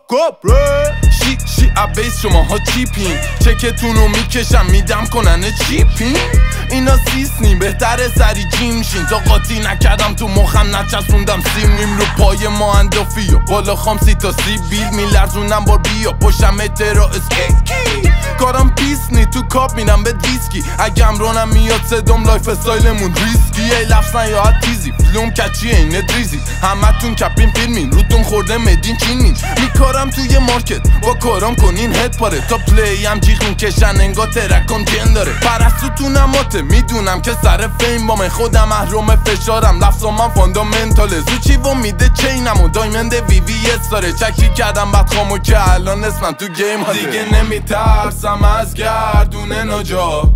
کبره شی عبیس شماها چیپین چکتونو میکشم میدم کنن چیپین اینا سیسنی بهتره سری جیم شین تا قاطی نکردم تو مخم نچسوندم سیمیم رو پای ما اندافی و بالا خام 30 تا 30 بیل میلرزونم بار بیا پشتم اترا اسکیکی کارم پیس نی تو کاب میرم به دیسکی اگم رونم میاد صدام لایف استایلمون ریسکی ای لفظن یا تیزی فلوم کچی اینه دریزی همتون کپین فیلمین روتون خورده مدین چینین میکارم توی مارکت با کارام کنین هد پاره تا پلی هم جیغ میکشن انگا ترکام جن داره پرستو تو نماته میدونم که سر فیم با من خودم محروم فشارم لفظا من فاندامنتاله زوچی و میده چینم و دایمند وی وی اس داره چکی کردم بعد خامو که الان اسمم تو گیم هاده دیگه نمیترسم از گردونه نجا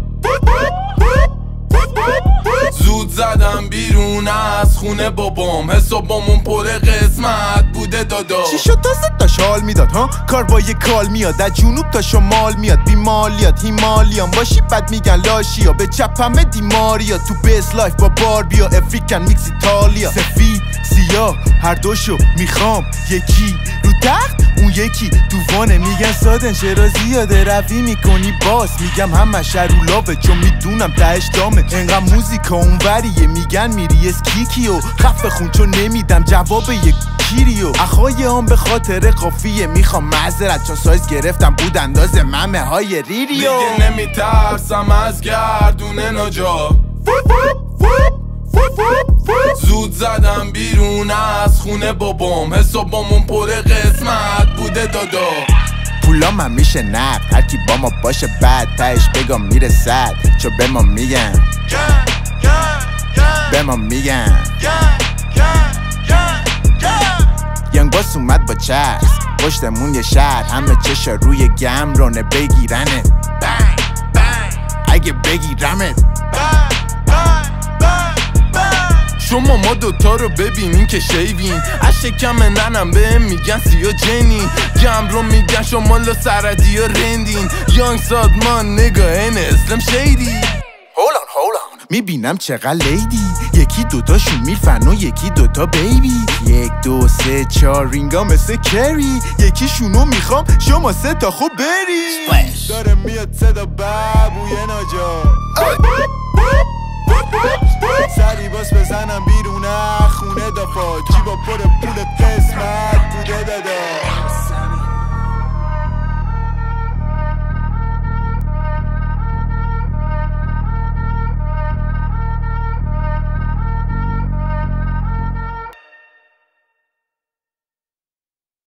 زود زدم بیرون از خونه بابام حسابامون پر قسمت بوده دادا چی شد تا تا شال میداد ها کار با یه کال میاد از جنوب تا شمال میاد بیمالیات هیمالیان باشی بد میگن لاشیا به چپم دیماریا تو بیس لایف با باربیا افریکن میکس ایتالیا سفید سیاه هر دوشو میخوام یکی رو تخت اون یکی توفانه میگن سادن چرا زیاده روی میکنی باس میگم همه شرولاوه چون میدونم تهش دامه انقدر موزیکا اونوریه میگن میری اسکیکیو خفه خون چون نمیدم جواب یک کیریو اخوای هم به خاطر قافیه میخوام معذرت چون سایز گرفتم بود انداز ممه های ریریو دیگه نمیترسم از گردونه نجا زود زدم بیرون از خونه بابام حسابامون پر قسمت بوده دادا پولام هم میشه نقد هرکی با ما باشه بعد تهش بگم میره صد چو به ما میگن ینگ باس اومد با چسب پشتمون یه شهر همه چشا روی گم رونه بگیرنه اگه بگیرمت شما ما دوتا رو ببینین که شیوین از شکم ننم بهم میگن سیا جنین گم رو میگن شما لو سردی و رندین یانگ سادمان نگاه این اسلم شیدی هولان میبینم چقدر لیدی یکی دوتاشون میرفن و یکی دوتا بیبی 1 2 3 4 رینگا مثل کری یکیشونو میخوام شما 3 تا خوب بری داره میاد صدا بابوی نجا سری باس بزنم بیرون خونه دافا جیبا پر پول قسمت بوده